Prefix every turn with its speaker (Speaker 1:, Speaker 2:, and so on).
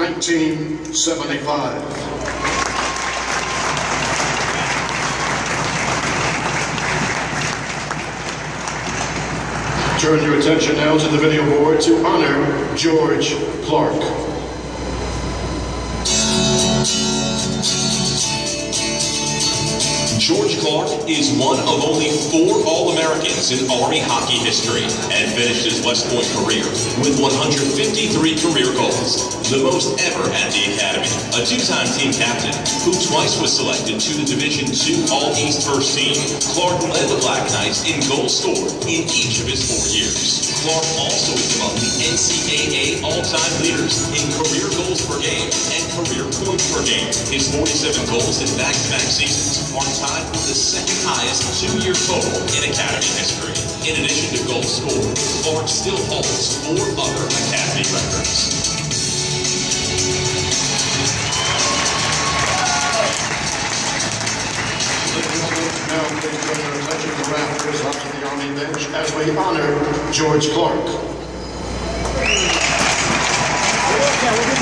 Speaker 1: 1975. Turn your attention now to the video board to honor George Clark.
Speaker 2: George Clark is one of only 4 All-Americans in Army hockey history and finished his West Point career with 153 career goals, the most ever at the Academy. A 2-time team captain who twice was selected to the Division II All-East First Team, Clark led the Black Knights in goals scored in each of his 4 years. Clark also is among the NCAA all-time leaders in career goals per game and career points per game. His 47 goals in back-to-back seasons are tied for the second highest 2-year total in Academy history. In addition to goals scored, Clark still holds 4 other Academy records.
Speaker 1: Now please turn your attention to rafters onto the Army bench as we honor George Clark.